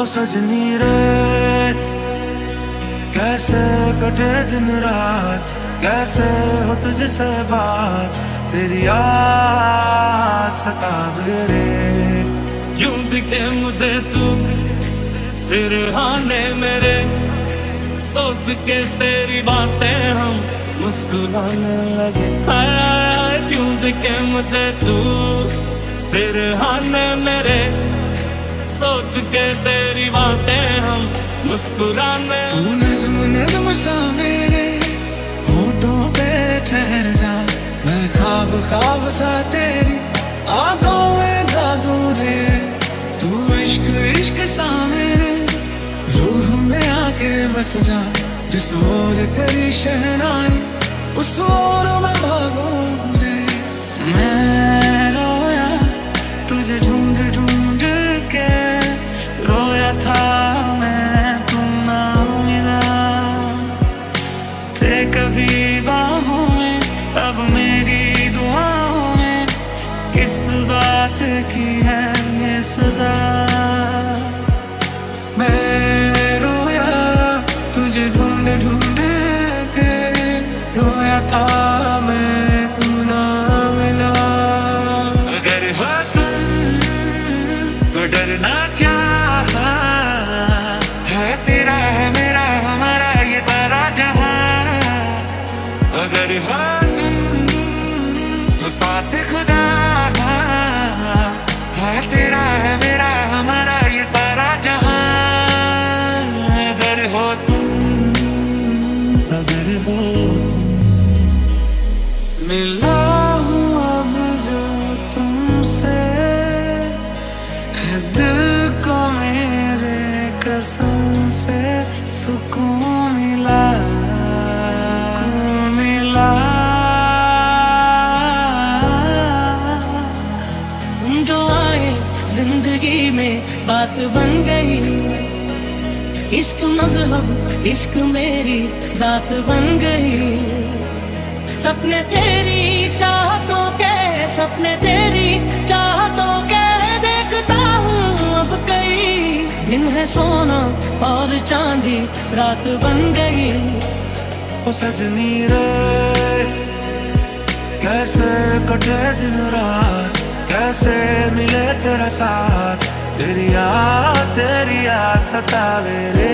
ओ सजनी रे कैसे कटे दिन रात, कैसे हो तुझसे बात, तेरी याद सतावे रे। क्यों दिखे मुझे तू सिरहाने मेरे, सोच के तेरी बातें हम मुस्कुराने लगे। हाय क्यों दिखे मुझे तू सिरहाने मेरे, सोच के तेरी बातें हम मुस्कुराने। तू नज़्म सा मेरे होठों पे ठहर जा, मैं ख्वाब ख्वाब सा तेरी आंखों में जागूं रे। तू इश्क इश्क सा मेरे रूह में आके बस जा, जिस ओर तेरी शहनाई उस ओर मैं भागूं रे। मैं रोया तुझे ढूंढ ढूंढ के, रोया था मैं तू ना मिला, थे कभी बाहों में अब मेरी दुआओं में, किस बात की है ये सजा। मैं रोया तुझे ढूंढ ढूंढ के, रोया था मैं तू ना मिला। अगर हो तुम तो डरना क्या है, तेरा है मेरा हमारा ये सारा जहां। अगर हो तुम तो साथ खुदा है, तेरा है मेरा हमारा ये सारा जहां। अगर हो तुम, अगर हो तुम, मिला हूँ अब जो तुमसे, है दिल को मेरे कसम से सुकून मिला, सुकून मिला। तुम जो आए जिंदगी में बात बन गई, इश्क मजहब इश्क मेरी जात बन गई। सपने तेरी चाहतों के, सपने तेरी चाहतों के देखता हूँ अब कई दिन है सोना और चांदी रात बन गई। ओ सजनी रे कैसे कटे दिन रात, कैसे मिले तेरा साथ, तेरी याद सतावे रे।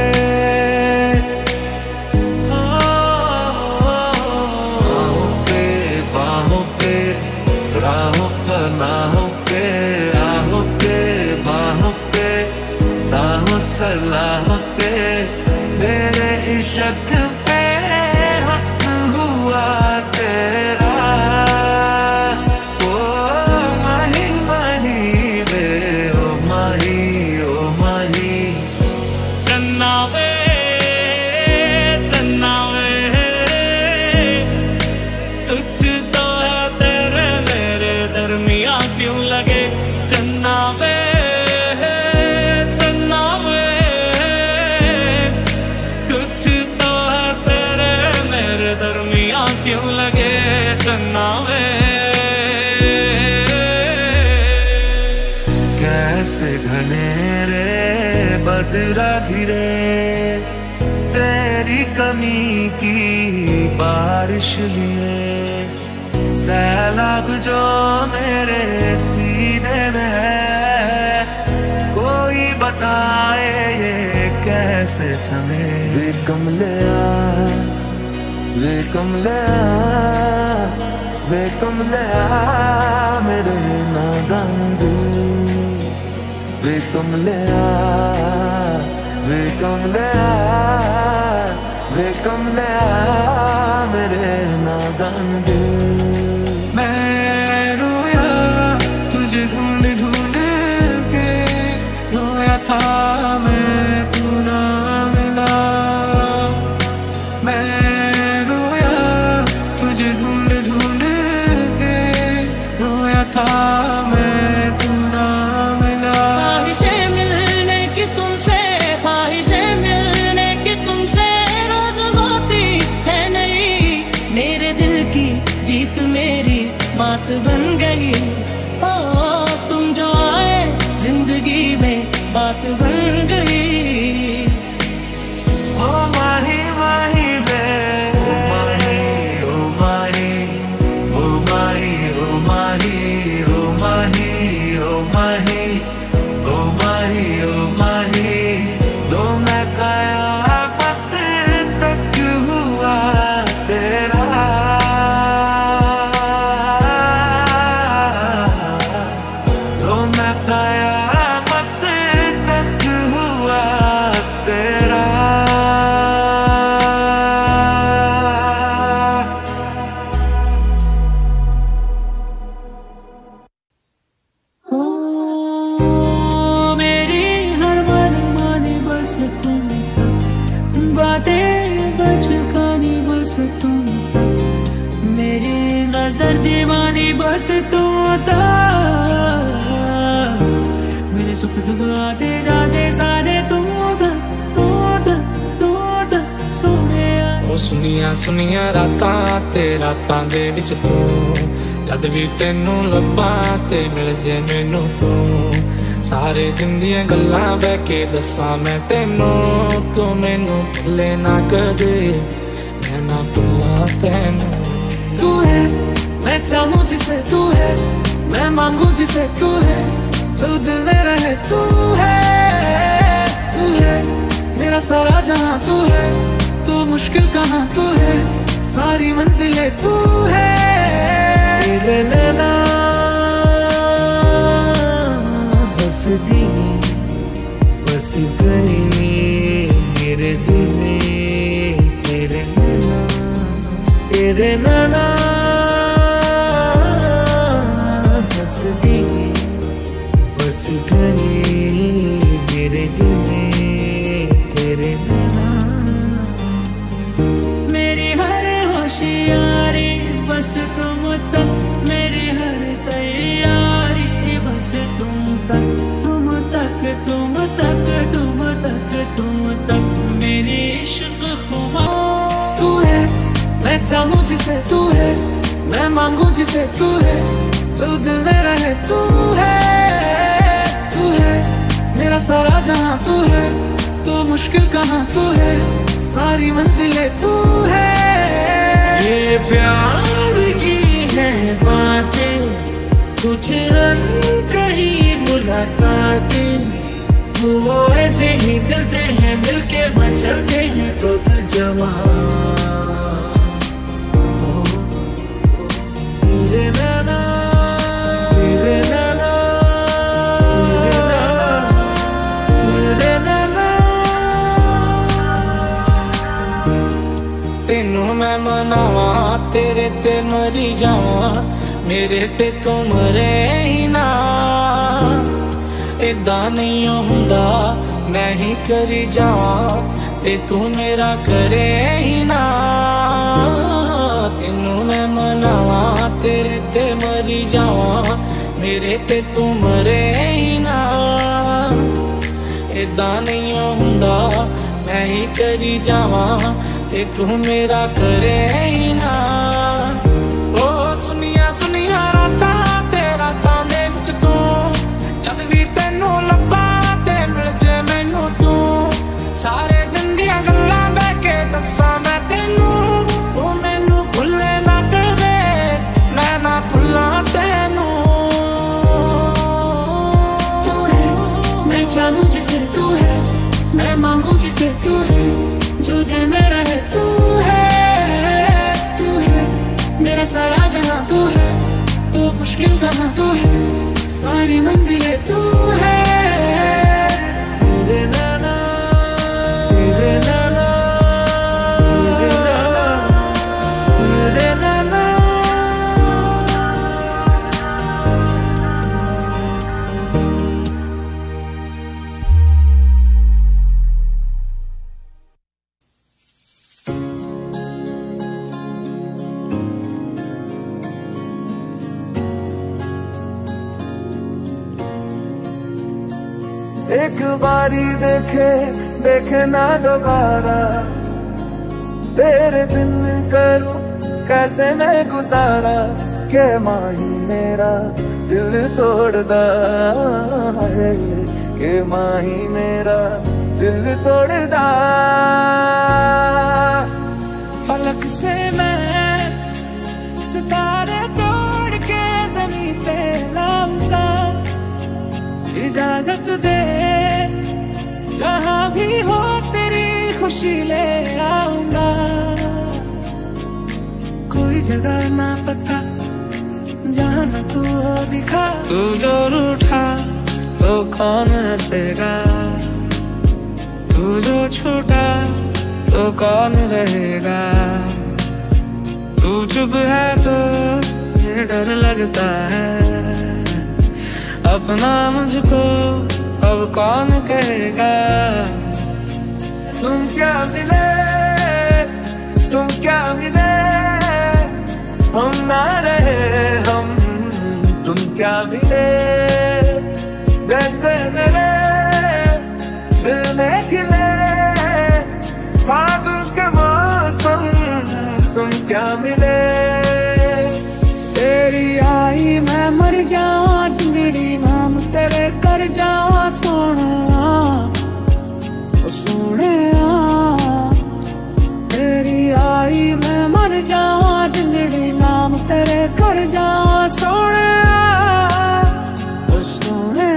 बाहों पे राहों पर नाहों पे, आहों पे बाहों पे साहों सलाहों पे, मेरे इश्क पे हक हुआ तेरा। ओ माही माही वे ओ माही, ओ माही चन्ना वे चन्ना वे, कुछ तो है तेरे मेरे दरमिया क्यों लगे। चन्ना वे चन्ना वे, कुछ तो है तेरे मेरे दरमिया क्यों लगे। चन्ना वे कैसे घनेरे बदरा घिरे, तेरी कमी की बारिश लिए, सैलाब जो मेरे सीने में है, कोई बताए ये कैसे थमे। वे कमलिया वे कमलिया वे कमलिया मेरे नादान दिल, वे कमलिया वे कमलिया वे कमलिया मेरे नादान दिल। मैं रोया तुझे ढूंढ ढूंढ के, रोया था मैं तू ना मिला। मैं रोया तुझे ढूंढ ढूंढ के, रोया था मैं तू ना मिला। ख्वाहिशें मिलने की तुमसे, ख्वाहिशें मिलने की तुमसे रोज होती है नहीं, मेरे दिल की जीत मेरी मात बन गई। ओ तुम जो आए जिंदगी में बात बन गई। बस तू था, मेरे सुख दुख आते जाते सारे तू था, तू था, तू था सोने। ओ सुनिया सुनिया रातां ते रातां दे विच तू, जद भी तेनू लब्बां ते मिल जे मैनू तू, सारे दिन दियां गल्लां बह के दस्सां मैं तेनू, तू मैनू भुले ना कदे, मैं ना भुलां तैनू। तू है मैं चाहूं जिसे तू है, मैं मांगू जिसे तू है, जो दिल में रहे तू है, तू है मेरा सारा जहां तू है, तू मुश्किल कहां तू है, सारी मंजिलें तू है। तेरे नैना बस दी बस गए मेरे दिल में, तेरे नैना, तेरे नैना बस दी बस गए मेरे दिल में, तेरे नैना। मेरी हर होशियारी बस तुम तक, मेरी हर तैयारी बस तुम तक, तुम तक, तुम तक, तुम तक, तुम तक मेरी इश्क खुमा। तू है मैं चाहूं जिसे तू है, मैं मांगू जिसे तू है, जो दिल में रहे तू है, तू है मेरा सारा जहां तू है, तू मुश्किल कहां तू है, सारी मंजिलें तू है। ये प्यार की है बातें, कुछ कहीं मुलाकातें, वो ऐसे ही मिलते हैं, मिलके मचलते हैं तो दिल जवां। तेरे नैना, तेरे नैना, तेरे नैना। तेनू मैं मनावा तेरे ते मरी जावा, मेरे ते तू मरे ही ना, इदा नहीं हुंदा मैं ही करी जावा ते तू मेरा करे ही ना। तेनू मैं मनावा तेरे ते मरी जावा, मेरे ते तू मरे ही ना, इदा नहीं हुंदा मैं ही करी जावा ते तू मेरा करे ही ना। ओ सुनिया सुनिया रातां ते रातां दे विच तू, जद भी तेनू लब्बां ते मिल जे मैनू तू, सारे दिन दियां गल्लां बह के दस्सां मैं तेनू, तू मैनू भुले ना कदे, मैं ना भुलां तैनू। तू है मैं चाहूं जिसे तू है, मैं मांगू जिसे तू है, जो दिल में रहे तू है, तू है मेरा सारा जहां तू है, तू मुश्किल कहां तू है, सारी मंजिलें तू है। तेरे नैना, तेरे नैना, तेरे नैना, तेरे नैना। एक बारी देखे देखे ना दोबारा, तेरे बिन करूं कैसे मैं गुजारा, के माही मेरा दिल तोड़दा है, के माही मेरा दिल तोड़दा। फलक से मैं सितारे तोड़ के जमीन पे लाऊंगा, इजाजत दे जहां भी हो तेरी खुशी ले आऊंगा। कोई जगह ना पता जहां न तू दिखा, तू जो रूठा तो कौन हंसेगा, तू जो छूटा तो कौन रहेगा, तू चुप है तो ये डर लगता है, अपना मुझको अब कौन कहेगा। तुम क्या मिले, तुम क्या मिले, हम ना रहे हम क्या मिले जैसे मेरे दिल में खिले फागुन के मौसम तुम क्या मिले। तेरी आई मैं मर जाऊं जिंदड़ी नाम तेरे कर जाऊं सोना सोने तेरी आई मैं मर जाऊं जिंदड़ी नाम तेरे कर जाऊं सोने सोने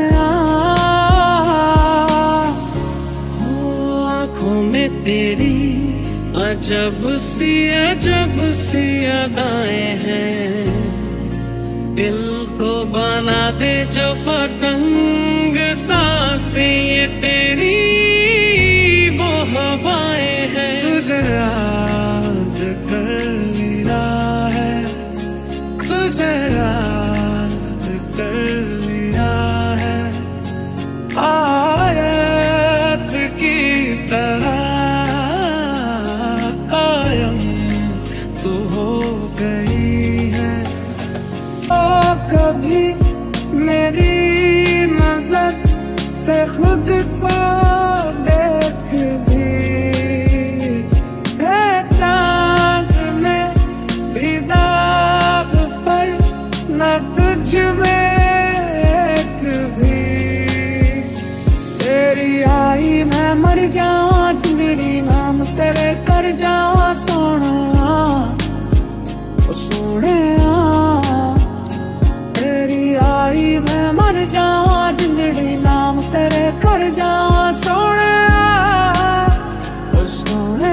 आँखों में तेरी अजब सी अदाएं हैं दिल को बना दे जो पतंग सांसें ये तेरी वो हवाएं हैं। तुझे याद कर लिया है तुझे याद कर लिया है आयत की तरह कायम तू हो गई है। कभी मेरी नजर से खुद को देख भी है चांद में भी दाग पर न तुझ में एक भी। तेरी आई मैं मर जाऊं जिंदड़ी नाम तेरे कर जाऊं सोना सोने आई मैं मर जाऊं जिंदड़ी नाम तेरे कर जाऊं सोने सोने।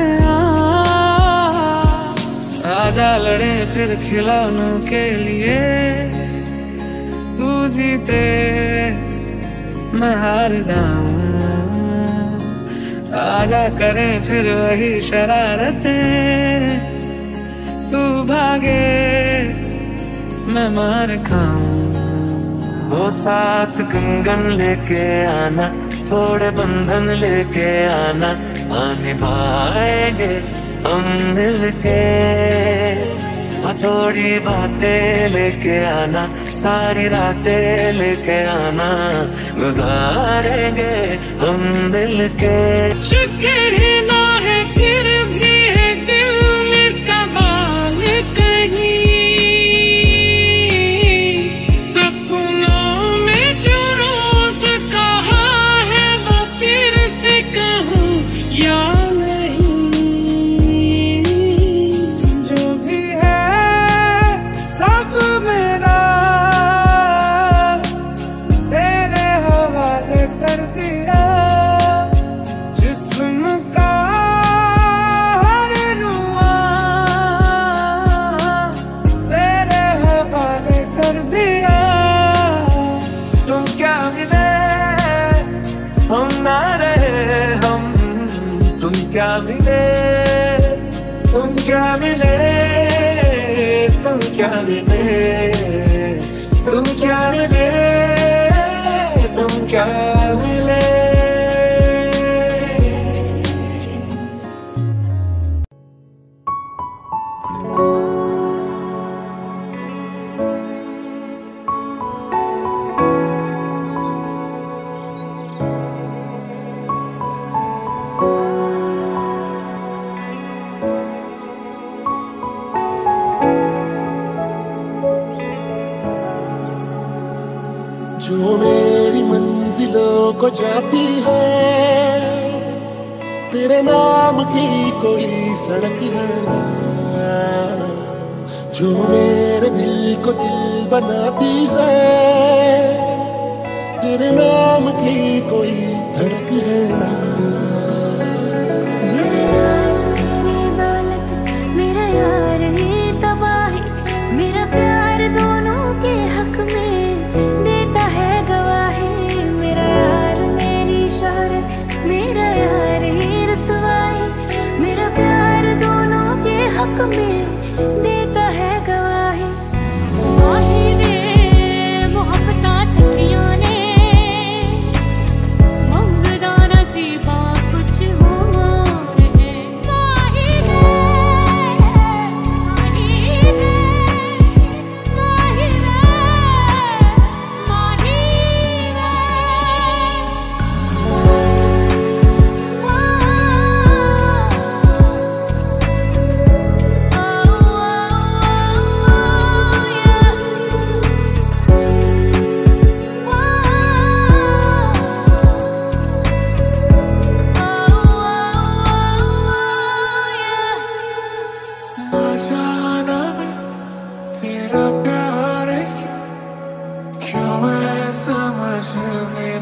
आजा लड़े फिर खिलौनों के लिए तू जीते मैं हार जाऊं आजा करें फिर वही शरारतें तू भागे मैं मार खाऊं। वो साथ कंगन लेके आना थोड़े बंधन लेके आना निभाएंगे हम मिलके थोड़ी बातें लेके आना सारी रातें लेके आना गुजारेंगे हम मिलके। शुक्रिया है फिर भी है दिल में सवाल कहीं क्या मिले तुम क्या मिले तुम क्या मिले तुम क्या मिले तुम क्या मिले। जो मेरी मंजिलों को जाती है तेरे नाम की कोई सड़क है ना जो मेरे दिल को दिल बनाती है तेरे नाम की कोई धड़क है ना। मेरा यार ही तबाही मेरा प्यार दोनों के हक में देता है गवाही। मेरा यार मेरी शोहरत मेरा यार ही रसवाई मेरा प्यार दोनों के हक में देता है गवाही। माही ने मोहब्बतां सच्चियां ने मंगदा नसीबा कुछ होर है। माही ने माही ने माही ने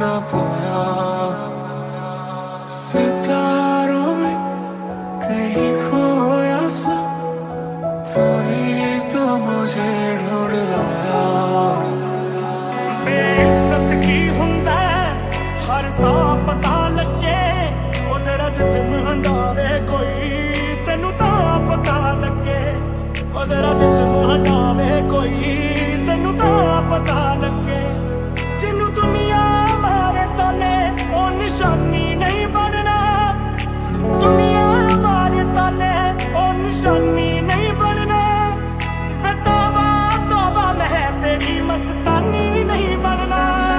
ना पाया। सितारों में कहीं खोया सा, तो ही तो मुझे ढूंढ लाया। बेइज्जत की हुंदा हर सा पता लगे, ओदरा जिस्म हंडावे कोई तेनू तां पता लगे, ओदरा जिस्म हंडावे कोई तेनू तां पता लगे। जिन्नू दुनिया मारे ताने ओ निशानी नहीं बनना, दुनिया मारे ताने ओ निशानी नहीं बनना। वे तौबा तौबा मैं तेरी मस्तानी नहीं बनना।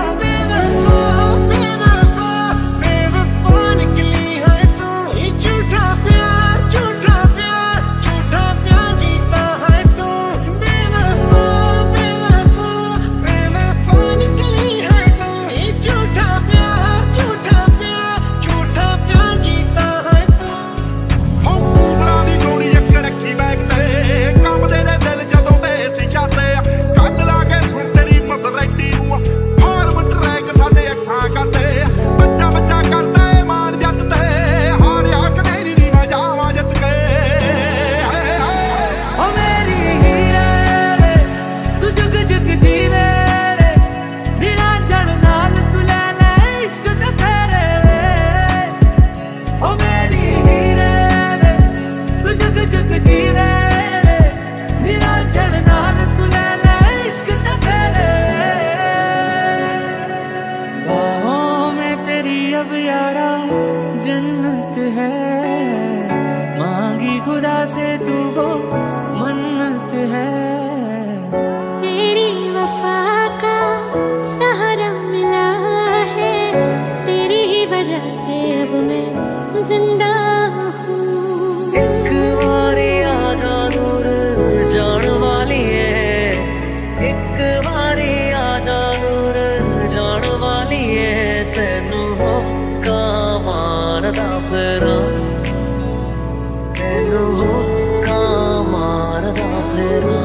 जन्नत है मांगी खुदा से तू वो मन्नत है। तेरी वफा का सहारा मिला है, तेरी ही वजह से अब मैं जिंदा हूँ। एक बारी आजा दूर जान वाली है, एक बारी आजा दूर जान वाली है। तेनू होका मारदा फिरा, तेनू होका मारदा फिरा।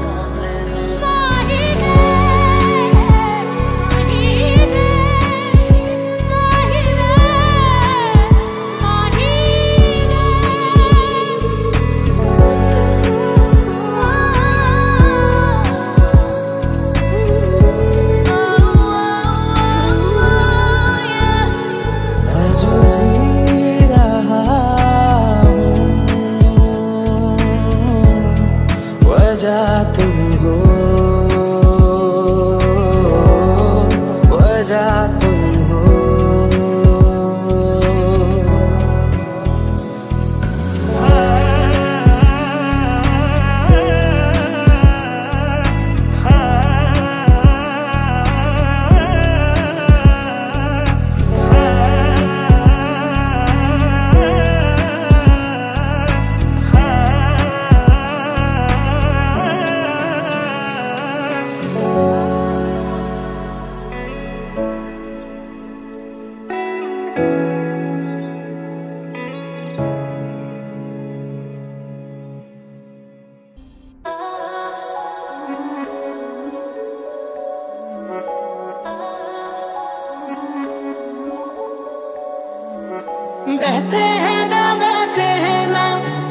बहते हैं ना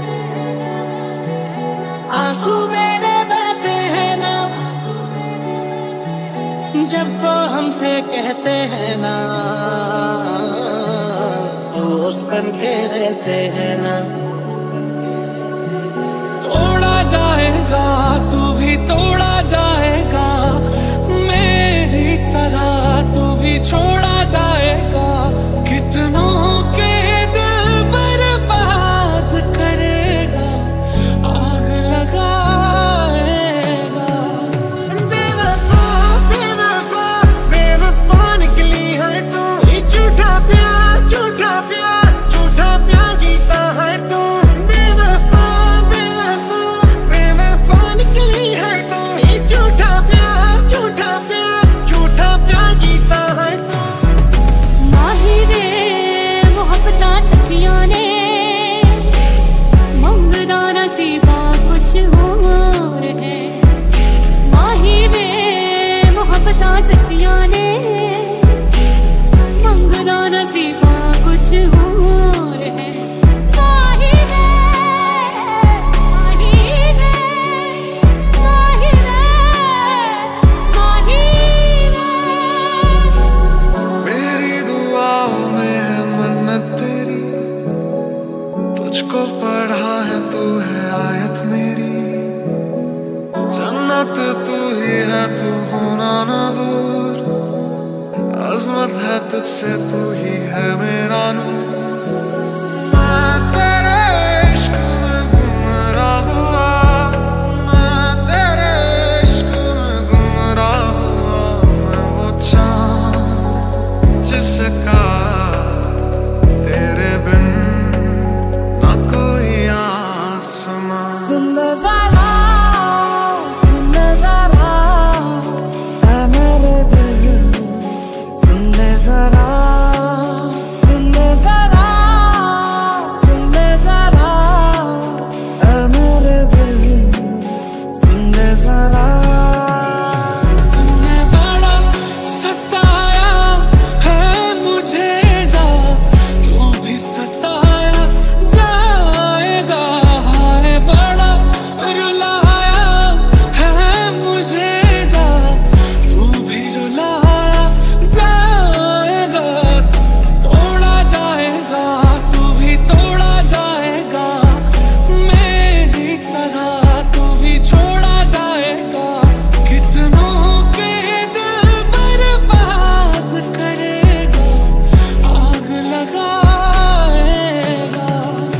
आंसू मेरे बहते हैं ना, जब वो हमसे कहते हैं ना दोस्त बन के रहते हैं ना। तोड़ा जाएगा तू भी तोड़ा जाएगा, मेरी तरह तू भी छोड़ा जाएगा। कितनों के दिल बर्बाद करेगा, आग लगाएगा। बेवफा बेवफा बेवफा निकली है तू, झूठा प्यार झूठा प्यार झूठा प्यार जीता है तू। तुझसे तू ही है मेरा नूर। मैं तेरे इश्क में गुमराह हुआ, मैं तेरे इश्क में गुमराह हुआ। मैं वो चाँद जिसका तेरे बिन ना कोई आसमां। सुन ले ज़रा, सुन ले ज़रा, ऐ मेरे दिल, सुन ले ज़रा, सुन ले ज़रा, सुन ले ज़रा, ऐ मेरे दिल, सुन ले ज़रा। तूने बड़ा सताया है मुझे, जा तू भी सताया जाएगा। हाय बड़ा रुलाया है मुझे, जा तू भी रुलाया जाएगा। तोड़ा जाएगा तू भी तोड़ा जाएगा, मेरी तरह तू भी छोड़ा जाएगा। कितनों के दिल बर्बाद करेगा, आग लगाएगा।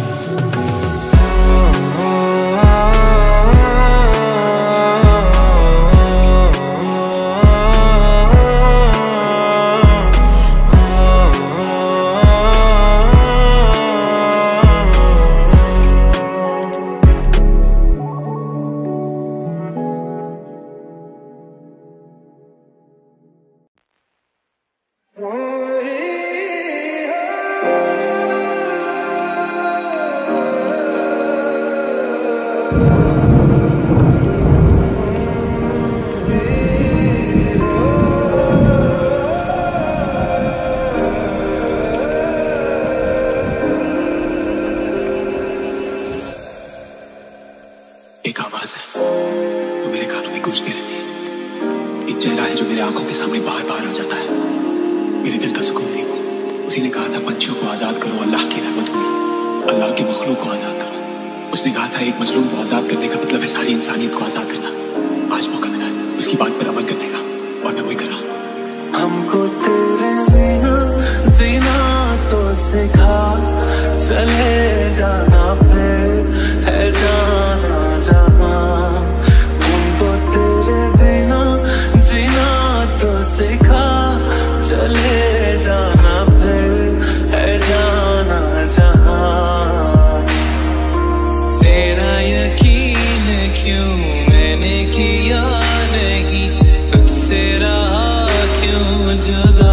एक आवाज है जो मेरे कानों में गूंजती रहती है, एक चेहरा है जो मेरे आंखों के सामने बार बार आ जाता है। मेरे दिल का सुकून थी वो, उसी ने कहा था पंछियों को आजाद करो, अल्लाह की रहमत होगी, अल्लाह के मखलूक को आजाद करो। उसने कहा था एक मजलूम को आजाद करने का मतलब है सारी इंसानियत को आजाद करना। आज मौका मिला है उसकी बात पर अमल करने का, और मैं वही कर रहा हूँ। हमको तेरे बिना जीना तो सिखा, चले जाना फिर है जाना जहाँ। हमको तेरे बिना जीना तो सिखा, चले जाना फिर है जाना जहाँ। तेरा यकीन क्यों मैंने किया नहीं, तुझसे रहा क्यों जुदा।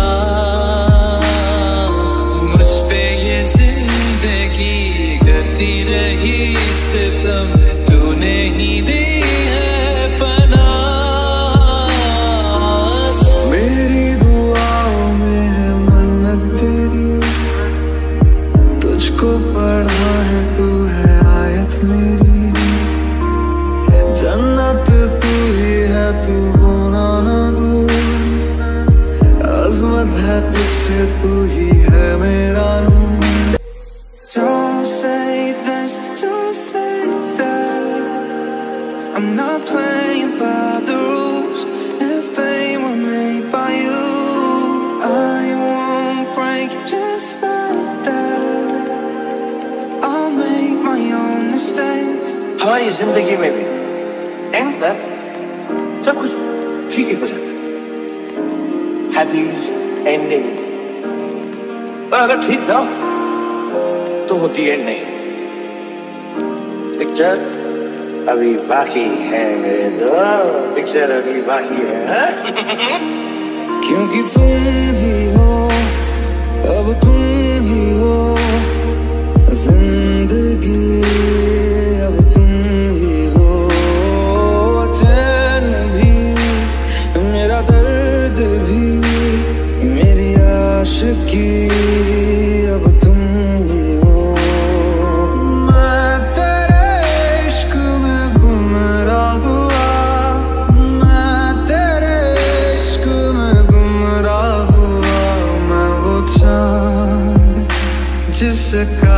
मुझ पे ये जिंदगी करती रही सितम, तूने ही दी है पनाह। मेरी दुआओं में है मन्नत तेरी, तुझको पढ़ा है तू है आयत मेरी। जन्नत तू ही है तू होना ना भूल, अज़मत है तुझसे तू ही है मेरा नूर। Don't say this, don't say that. I'm not playing by the rules if they were made by you. I won't break just like that. I'll make my own mistakes. हमारी जिंदगी में भी एंड तक सब कुछ ठीक ही हो जाता है, हैप्पीज एंडिंग। पर अगर ठीक ना हो तो होती एंड नहीं। पिक्चर अभी बाकी है मेरे दोस्त, पिक्चर अभी बाकी है। क्योंकि तुम ही हो, अब तुम ही हो जिंदगी, अब तुम ही हो चैन भी, मेरा दर्द भी, मेरी आशिकी, अब तुम ही हो। मैं तेरे इश्क में गुमराह हुआ, मैं तेरे इश्क में गुमराह हुआ। मैं वो चाँद जिसका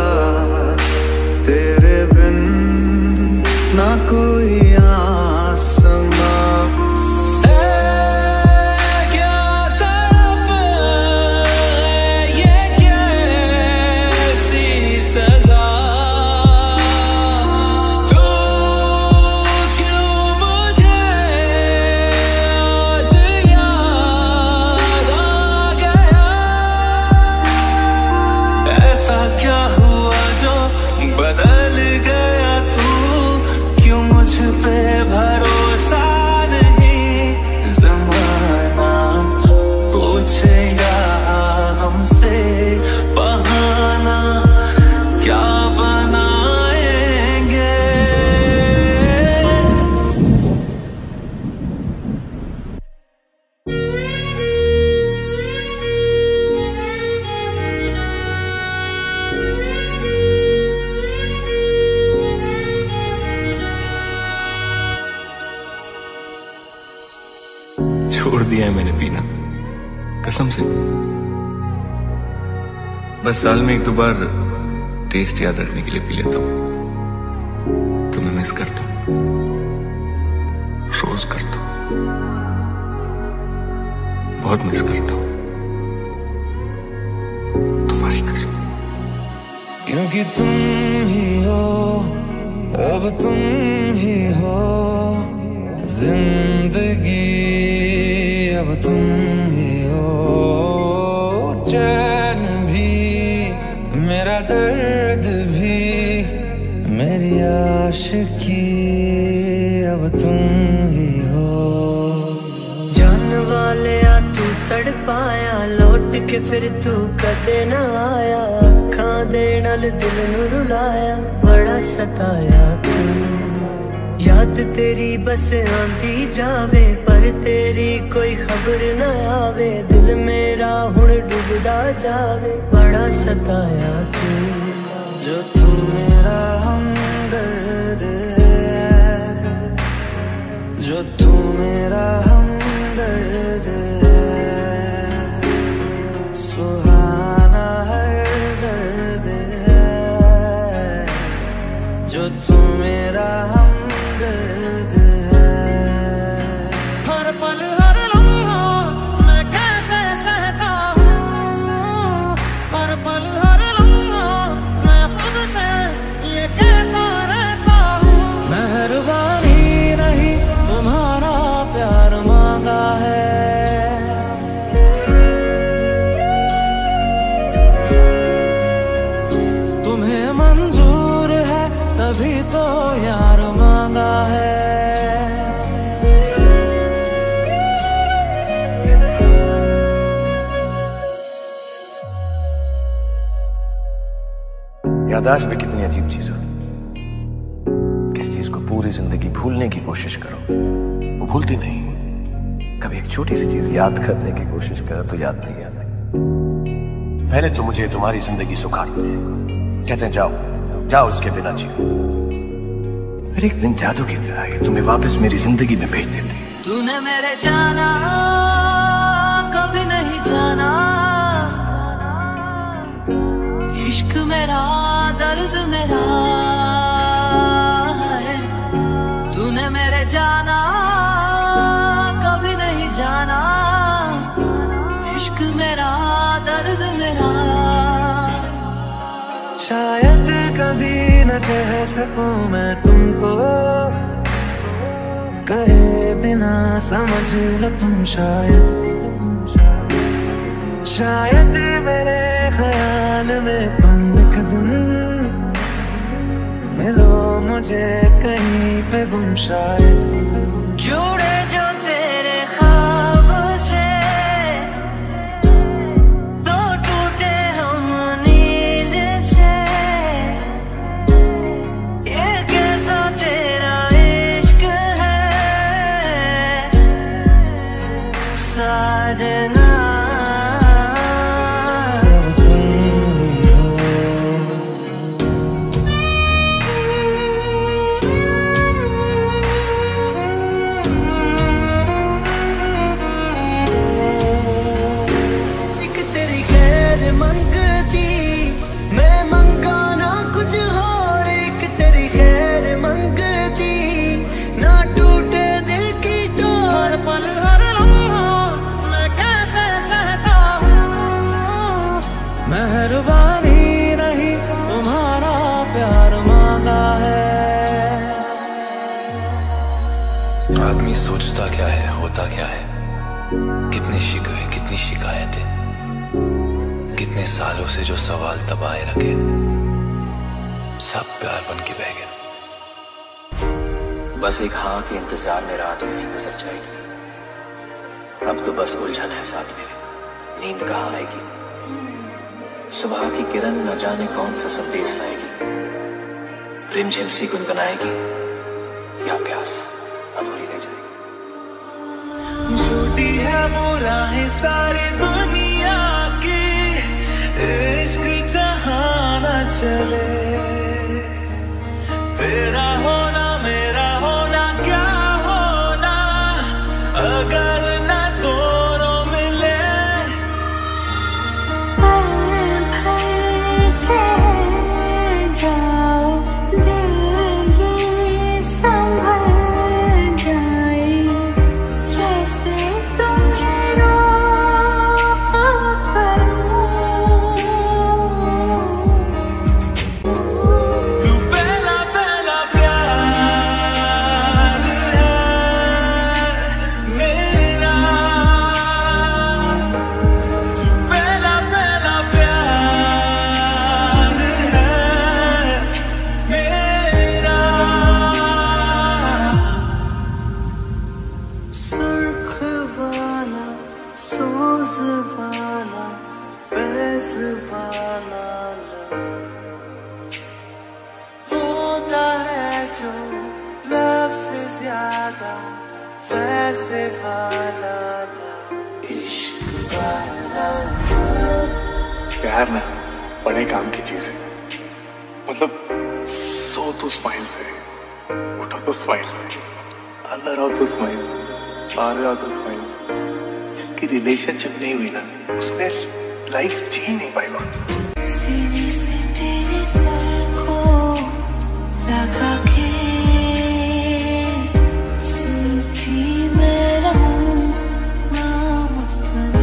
तेरे बिन ना कोई आसमां। क्या तड़प छोड़ दिया है मैंने पीना, कसम से। बस साल में 1-2 बार टेस्ट याद रखने के लिए पी लेता हूं। तुम्हें मिस करता हूं, रोज करता हूं, बहुत मिस करता हूं, तुम्हारी कसम। क्योंकि तुम ही हो, अब तुम ही हो जिंदगी, अब तुम ही हो चैन भी, मेरा दर्द भी, मेरी आशिकी, अब तुम ही हो। जान वाले आ तू तड़पाया, लौट के फिर तू कदे न आया, अखां दे नाल दिल नू रुलाया, बड़ा सताया तू। याद तेरी बस आंदी जावे, पर तेरी कोई खबर न आवे, दिल मेरा हुण डूबदा जावे, बड़ा सताया तू। जो तू मेरा हमदर्द है, जो तू मेरा हमदर्द है, सुहाना हर दर्द है, जो तू मेरा हमदर्द है। हर पल हर लम्हा मैं कैसे सहता हूँ, हर पल हर लम्हा मैं खुद से ये कहता रहता हूँ, मेहरबानी नहीं तुम्हारा प्यार मांगा है। तुम्हें मंजूर है तभी तो यार मांगा है। याददाश्त भी कितनी अजीब चीज होती है। किस चीज को पूरी जिंदगी भूलने की कोशिश करो, वो भूलती नहीं। कभी एक छोटी सी चीज याद करने की कोशिश करो तो याद नहीं आती। पहले तो मुझे तुम्हारी जिंदगी सुखाते हैं, कहते हैं जाओ जाओ इसके बिना जियो। फिर एक दिन जादू की तरह ये तुम्हें वापस मेरी जिंदगी में भेज देती। तूने मेरे जाना कभी नहीं जाना, इश्क मेरा दर्द मेरा है। तूने मेरे जाना कभी नहीं जाना, इश्क मेरा दर्द मेरा। शायद कभी न कह सकूं मैं तुमको, कहे बिना समझ लो तुम शायद। शायद मेरे ख्याल में तुम एक दिन मिलो मुझे कहीं पे गुम शायद। जुड़े जो तेरे ख्वाब से, तो टूटे हम नींद से। ये कैसा तेरा इश्क है साजना। मेहरबानी नहीं तुम्हारा प्यार मांगा है। आदमी सोचता क्या है, होता क्या है, कितनी शिकवे कितनी शिकायतें, कितने सालों से जो सवाल दबाए रखे, सब प्यार बन के बह गया। बस एक हाँ के इंतजार में रात मेरी गुजर जाएगी। अब तो बस उलझन है साथ मेरे, नींद कहाँ आएगी। सुबह की किरण न जाने कौन सा संदेश लाएगी, रिमझिम सी गुनगुनाएगी या प्यास अधूरी रह जाएगी। झूठी है वो राहें सारी दुनिया की, इश्क जहां न चले। तेरा होना मेरा होना क्या होना, अगर न लव से ज्यादा वैसे वाला इश्क वाला। प्यार ना बड़े काम की चीज है। मतलब सो तो स्माइल से, उठो तो स्माइल से, अंदर आओ तो स्माइल से, बाहर आओ तो स्माइल से। जिसकी रिलेशनशिप नहीं हुई ना उसने लाइफ जी नहीं पाएगा। सीने से तेरे सर को लगा के सुनती मैं रहूं नाम अपना।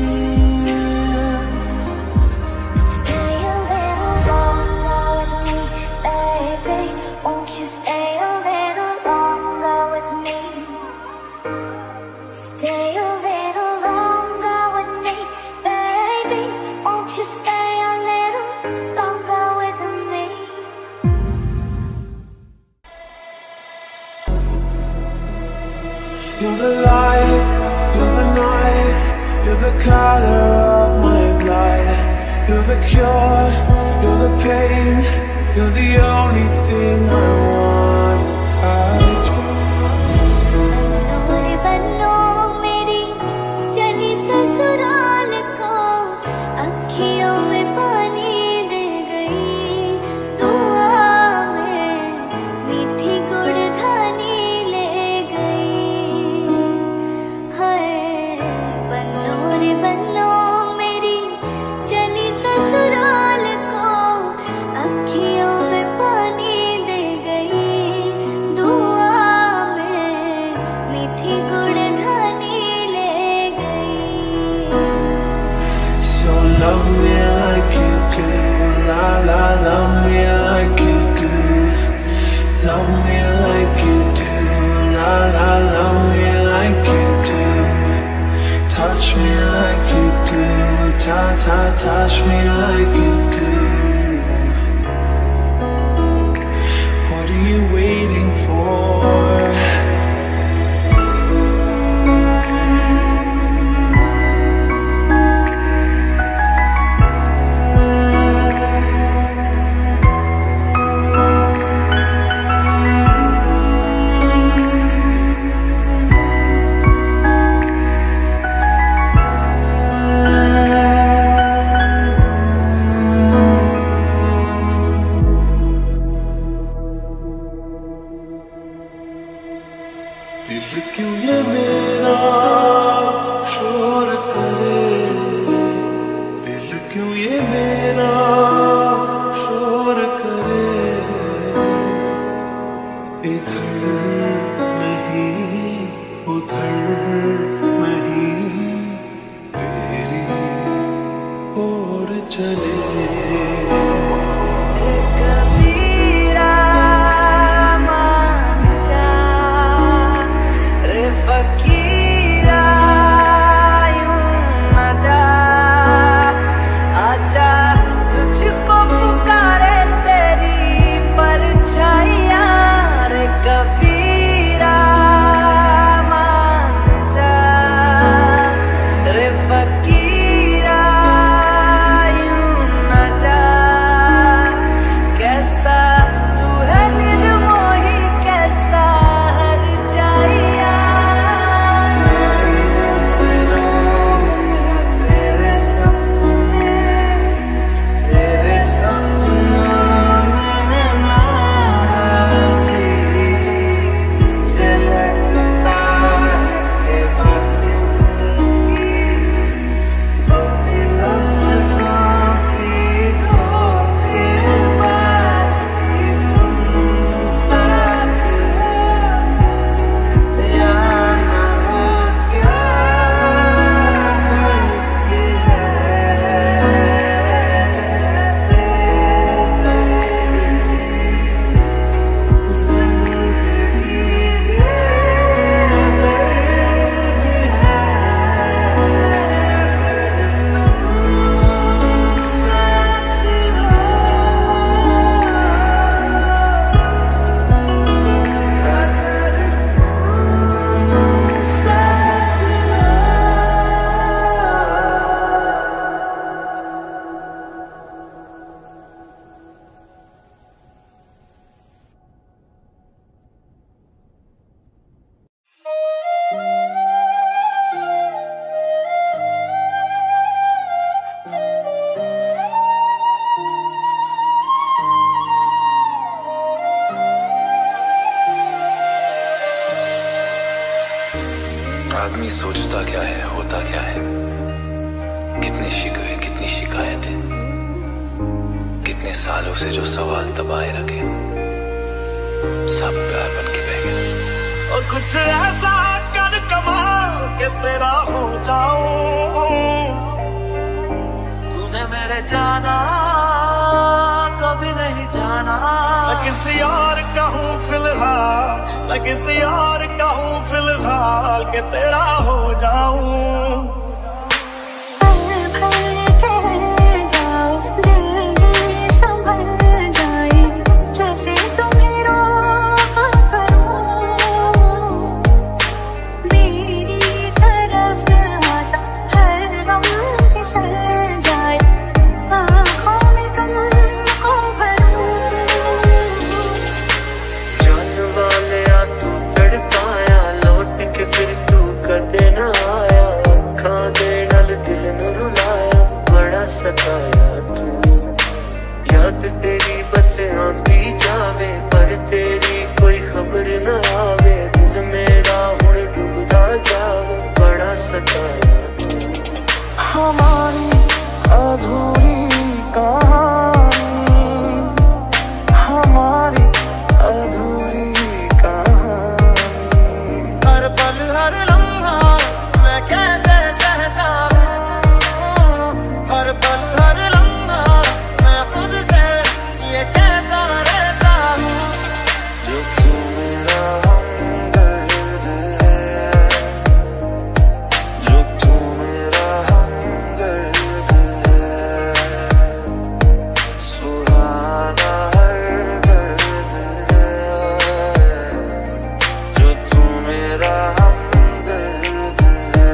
Stay a little longer with me, baby. Won't you stay a little longer with me? Stay a little longer with me, baby. Won't you stay a little longer with me? You're the light, you're the night, you're the color of my blood. You're the cure, you're the pain, you're the only thing I want to touch. नूर बनो मेरी चली ससुराल को, अखियों में पानी दे गई दुआ में, मीठी गुड़धानी ले गई। हाय बनो रे बनो मेरी चली ससुराल को, अखियों में पानी दे गई दुआ में, मीठी गुड़धानी ले गई। So love me like you do, la la, love me like you do. Love me like you do, la la, love me like you do. Touch me like you do, ta ta, touch me like you do. What are you waiting for? दिल क्यों ये मेरा शोर करे, दिल क्यों ये मेरा शोर करे। इधर नहीं उधर नहीं तेरी ओर चले। फकीरा यूं आदमी सोचता क्या है, होता क्या है, कितने शिकवे, कितनी शिकायतें, कितने सालों से जो सवाल दबाए रखे, सब प्यार बन के बह गए। और कुछ ऐसा कर कमाल के तेरा हो जाऊं, तूने मेरे जाना कभी नहीं जाना। मैं किसी और का हूँ फिलहाल, मैं किसी और का हूँ फिलहाल के तेरा हो जाऊं। सताया तू, याद तेरी बस आंदी जावे, पर तेरी कोई खबर न आवे। दिल मेरा हुण डूबदा जावे, बड़ा सताया तू। हमारी अधूरी कहानी, हमारी अधूरी कहानी। हर पल हर लम्हा मैं कैसे सहता हूँ, हर पल हर लम्हा मैं खुद से ये कहता रहता हूँ। जो तू मेरा हमदर्द है, जो तू मेरा हमदर्द है, सुहाना हर दर्द है, जो तू मेरा हमदर्द है।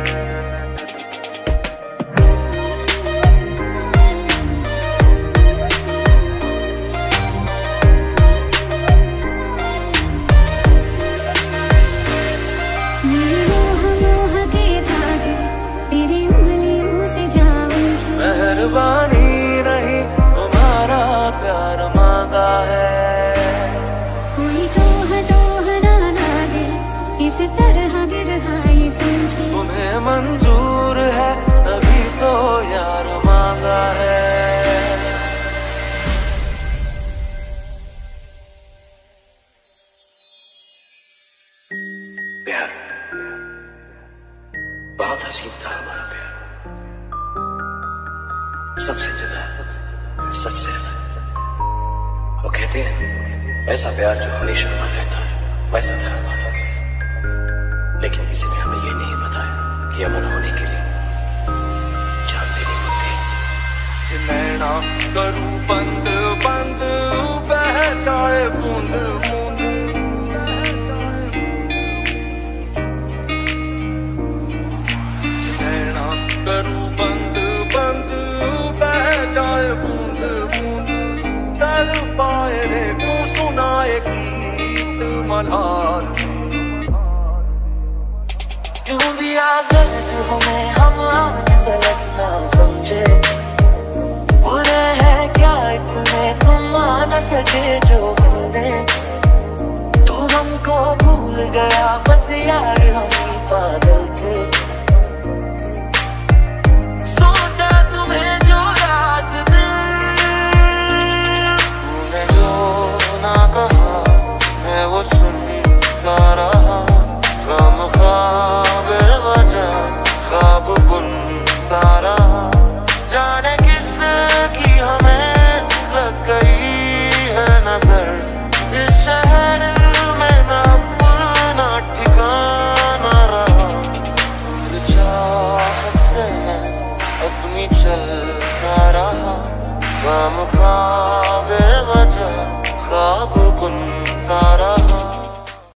मेहरबानी नहीं तुम्हारा प्यार मांगा है, कोई टोह ना लागे, इस तरह गिरहाई समझे। तुम्हें मंजूर है तभी तो यार मांगा है। प्यार बहुत हसीन था हमारा प्यार, सबसे जुदा, सबसे अलग। वो कहते हैं ऐसा प्यार जो हमेशा अमर रहता है, वैसा था हमारा। लेकिन किसी ने हमें ये नहीं बताया कि अमर होने के लिए जान देनी पड़ती है। नैना करूं बंद बंद बह जाए बूंद बूंद, नैना करूं बंद बंद बह जाए बूंद बूंद। तड़पाए रे तू सुनाए गीत मल्हार, क्यों दिया दर्द हमें हम आज तलक ना समझे। बुरे हैं क्या इतने तुम आ न सके जो भूले, तू हमको भूल गया बस यार हम ही पागल